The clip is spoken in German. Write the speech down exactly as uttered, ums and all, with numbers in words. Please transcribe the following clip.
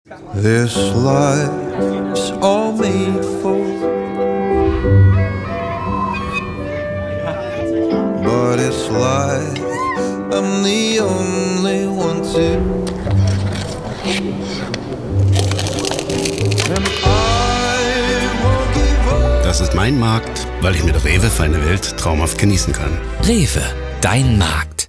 This life's all made for, but it's like I'm the only one to. And I won't give up. Das ist mein Markt, weil ich mit REWE Feine Welt traumhaft genießen kann. REWE, dein Markt.